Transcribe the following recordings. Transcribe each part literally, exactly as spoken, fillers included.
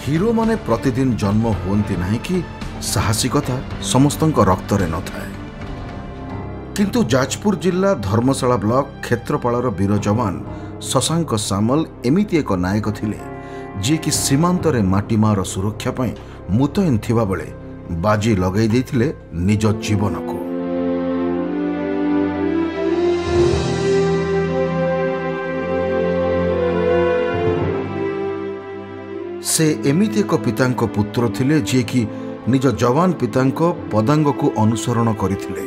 Hero माने प्रतिदिन जन्म हुअन्ति नाही कि साहसिकता समस्तଙ୍କ रक्तरे न थाए। किंतु जाजपुर जिला धर्मशाला ब्लॉक क्षेत्रपालर वीर जवान शशांक सामल एमिति एक नायक थिले जी कि सीमांतरे माटीमार सुरक्षा पई मुतयन थिबा बेले बाजी लगै दैथिले निज जीवन को। से एमिति एक पितांक पुत्र थिले जे कि निज जवान पितांक पदांग को अनुसरण करथिले।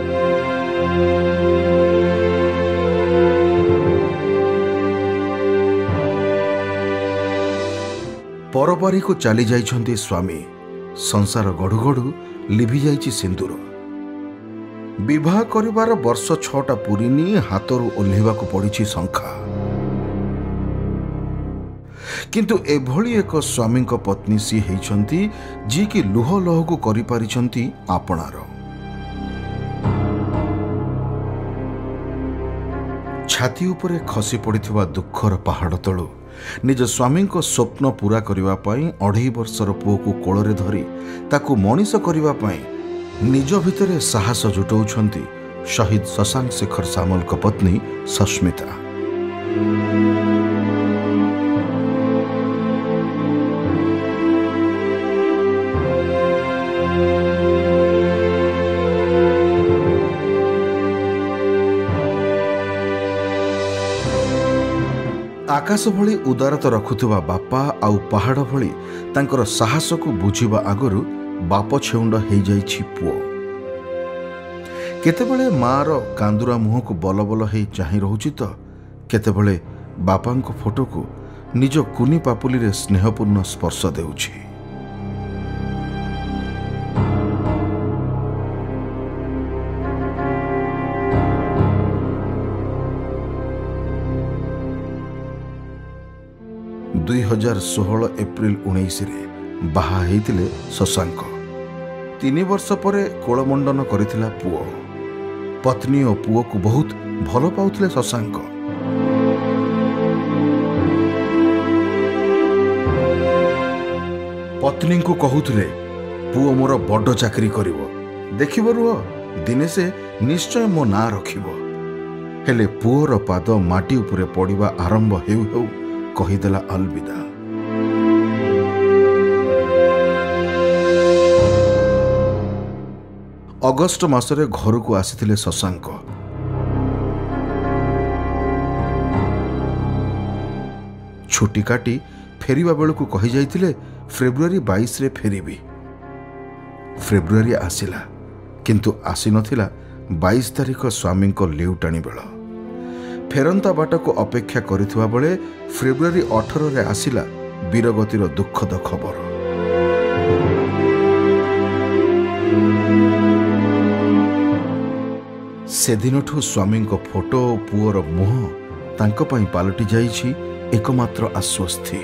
परबारी को चली जाइछन्ति स्वामी, संसार गढ़ु गढ़ु लिभि जाइछि सिंदूर। विवाह करिवार वर्ष छटा पुरीनी हाथरू ओह्लेवाकु पड़िछि शंखा। किंतु एभली एक स्वामी पत्नी सी हेइछन्ति जी कि लुह लहकु करि पारिछन्ति आपणार। छाती उपरे खसी पड़िथिबा दुखर पहाड़ तळु निज स्वामी को स्वप्न पूरा करिवा पई अढ़ाई वर्षर पुओ को कोଳରେ धरी ताकू मनीष करिवा पई निज भितरे साहस जुटाउछन्ति शहीद शशांक शेखर सामल को पत्नी सस्मिता। आकाश भली उदारता रखुवा बापा आउ पहाड़ भली तांकर साहस को बुझिबा आगरु बाप छेउंड हो जाइछि पुओ। केतेबेले मार कांदुरा मुह को बल बल हो चाहि रहुछि तो केतेबेले बापांको फोटो को निज कुनी पापुली रे स्नेहपूर्ण स्पर्श देउछि। दुई हजार षोहल एप्रिल उन्नीस रे बाहा हेतिले शशांक। तीन वर्ष परे कोलमंडन करिथिला पुओ। पत्नी और पुओ को बहुत भल पाउथिले शशांक। पत्नी को कहूथिले पुओ मोर बड़ चाकरी करिवो, देखिबो रुह दिने से निश्चय मो ना रखिबो। हेले पुओर पाद माटी उपरे पड़िबा आरंभ हेउ हेउ कहीदेला अलविदा। अगस्ट मासरे घर को आसीथिले शशांक। छुट्टी काटी फेरिबा बेलू कही जाइथिले फेब्रुआरी बाईस रे फेरिबी। फेब्रुआरी आसिला किंतु आसी नथिला बाईस तारीख स्वामी को लेउटाणी बेल। फेरंता बाट को अपेक्षा करिथुवा बेले फेब्रुआरी अठारह रे आसिला वीरगतिर दुखद खबर। से दिनठू स्वामी को फोटो और पुओर मुह तांको पई पालटी जाइछि एकमात्र आश्वस्ति।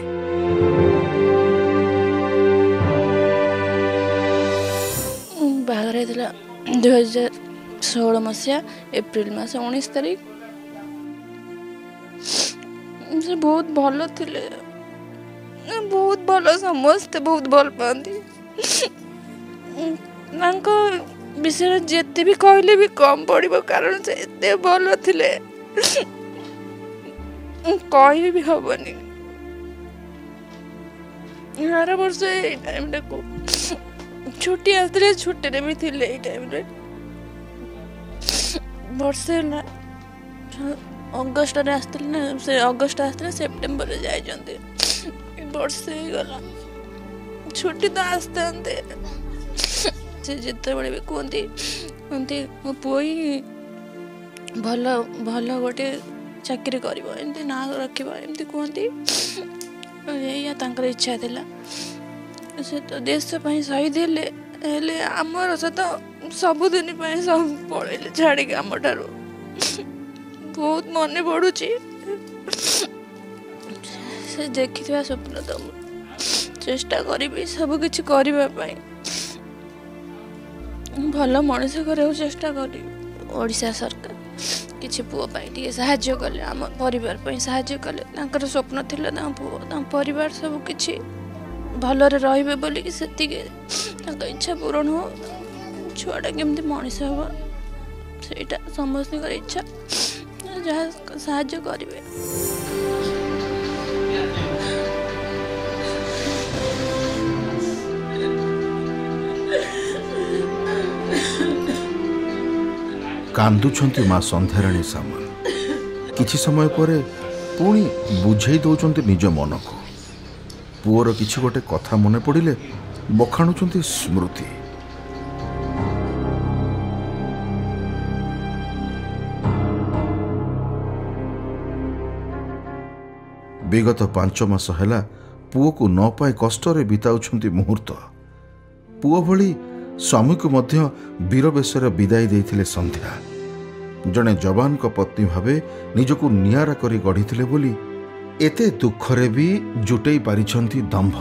बाहर दुई हजार षोल मसीहा एप्रिल मास उन्नीस तारीख से बहुत भल थिले, बहुत भल, समस्ते बहुत भल पाती। विषय जिते भी कहले भी कम पड़ो कारण से एत भल थिले कह भी हबनी। हर वर्ष ये टाइम को छुट्टी आसते छुट्टी भी थिले ये टाइम रे वर्षे अगस्ट रे आसते ना से अगस्ट आसते सेप्टेम्बर रे जाइजंते वर्षे गला छुट्टी तो आसते से जिते बड़े भी कहते कहते मो पुई भल भल गोटे चाकरी करिवो एमती ना रखिबो एमती कहते या तांकर इच्छा थिला। से तो देश पई शहीद हेले हेले हमर से तो सबुदिन पई सब पळेले छाड़ी हम ठारू बहुत मन पड़ुची। से देखि स्वप्न तो चेष्टा करी सब किछि करबा पई भल मनीष करा चेष्टा करी। ओडिशा सरकार किछि पुओ पई टिके सहाय्य कले, आम परिवार पई सहाय्य कले। तांकर स्वप्न थिला ता पुओ ता परिवार सब किछि भलरे रहिबे बोली कि सेतिके तांका इच्छा पूरण हो छुआटा केमती मनीष हम सेटा समस्त इच्छा जहाँ साहाय्य करेंगे। कांदुछंती माँ संध्याराणी सामल किछि समय परे पुणी बुझे दौरान निज मन को पुअर किछि गोटे कथा मन पड़े बखाणुचंती स्मृति। विगत पांच मास है पुओ को न पाए कष्ट बिताउछंती मुहूर्त। पुओ भली स्वामी को मध्य वीर बेशर विदाई देइथिले संध्या जड़े जवान को पत्नी भावे निजको नियारा करी गढ़ी बोली एते दुखरे भी जुटई पारिछंती दंभ।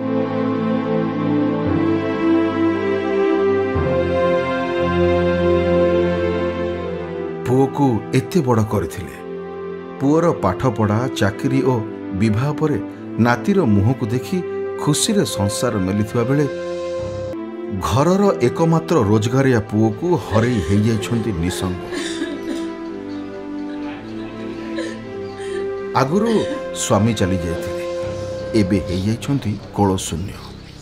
पुओ को एते बड़ करथिले पुअर पाठपढ़ा चाकरी और विवाह परे नातीर मुह को देखी खुशी रे संसार मेलिथिबा बेले घरर एकमात्र रोजगारिया पुओ को हरई हो जाइछंती निसंग। आगुरु स्वामी चली जाइथिले एबे हो जाइछंती कोल शून्य।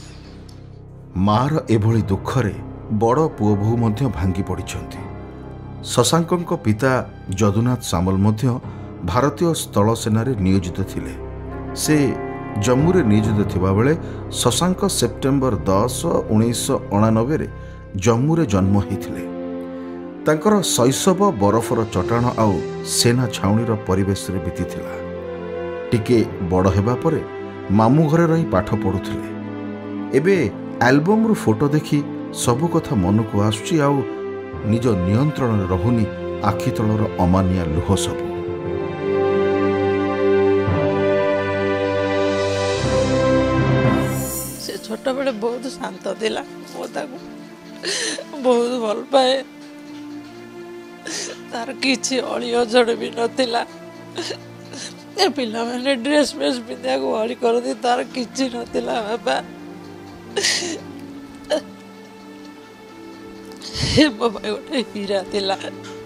मार एभली दुखरे बड़ पुओ बहु मध्य भांगी पड़िछंती। शशांकଙ୍କ पिता जदुनाथ सामल मध्य भारतीय स्थल सेनारे नियोजित थिले। से जम्मू रे नियोजित थिबा बेले शशांक सेप्टेम्बर दस उन्नीस अणानबे रे जम्मू रे जन्म होइथिले। तांकर शैशव बरफर चटाण आउ सेना छाउणीर परिवेश रे बीतीथिला। टिके बड़ हेबा परे मामू घरे रही पाठ पढ़ुथिले। एबे एल्बम रु फोटो देखी सबु कथा मन को आसुची आउ निज नियंत्रण रहुनी आखि तलर अमानिया लुह सबु। से छोट बेले बहुत शांत थिला मो ताको बहुत भल पाए तार किछि अळी अजड़ भी नथिला। ए पिला माने ड्रेस फ्रेस पिंधा को अळी करती तार किछि नथिला बाबा। हे बाबा गोटे हीरा थिला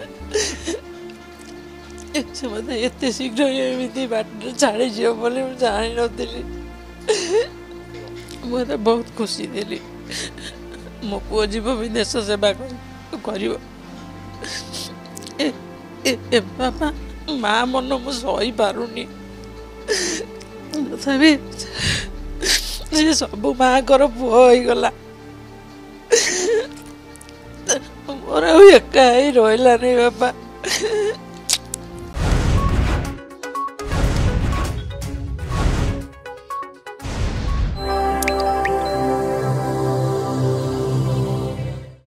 से मत एते शीघ्र एमिति बाट छाड़ी जियो बोली जानि नथिली। मुझे बहुत खुशी देली मो पुओ जीव विदेश सेवा कर बाबा माँ मन मु सही पारुनी तथापि सब माँ कर पुओ हो गला मोर एका ही रहा नहीं बाबा।